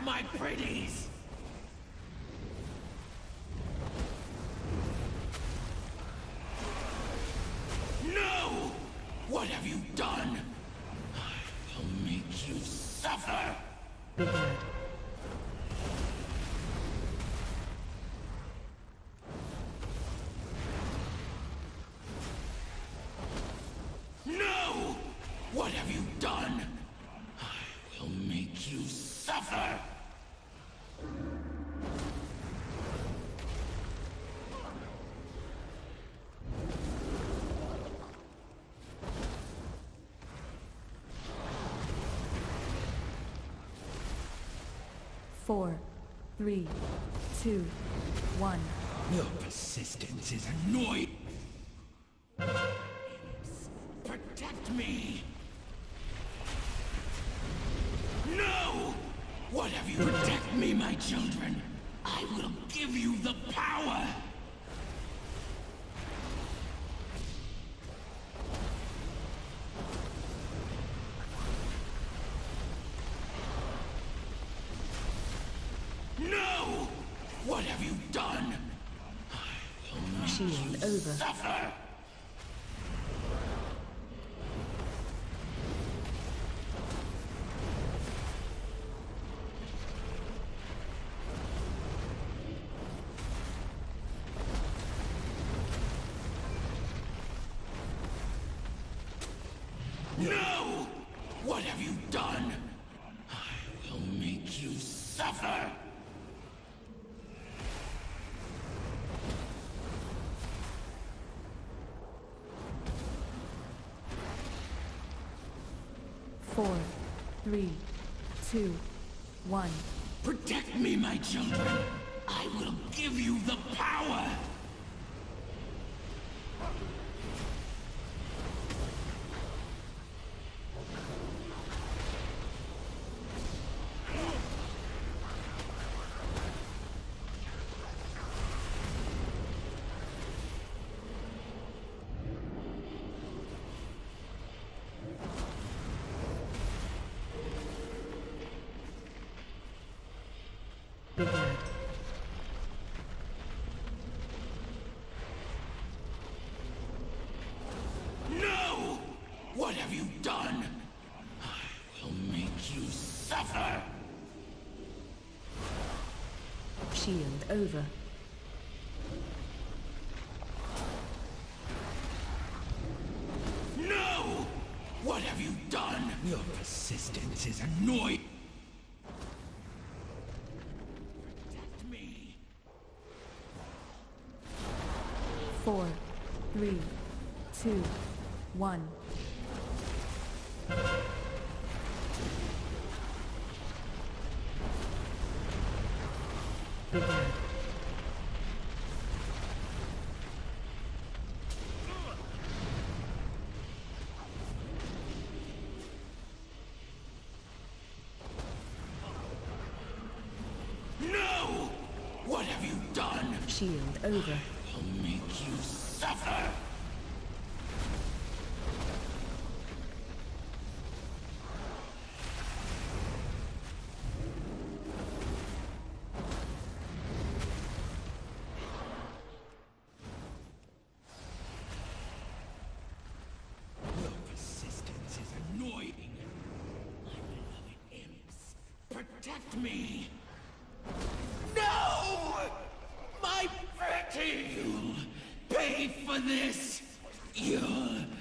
my pretties! No! What have you done? I will make you suffer! Begin. No! What have you done? I will make you suffer! Four, three, two, one. Your persistence is annoying! Protect me! No! What have you? Protect me, my children! I will give you the power! No! What have you done? I will make Shield you over. suffer! No! What have you done? I will make you suffer! Four, three, two, one. Protect me, my children! I will give you the power! Begin. No! What have you done? I will make you suffer! Shield over. No! What have you done? Your persistence is annoying! Protect me! Four, three, two, one. Begin. No! What have you done? Shield over. I'll make you suffer! Your persistence is annoying. My beloved imps, protect me! No! My pretty! You'll pay for this! You'll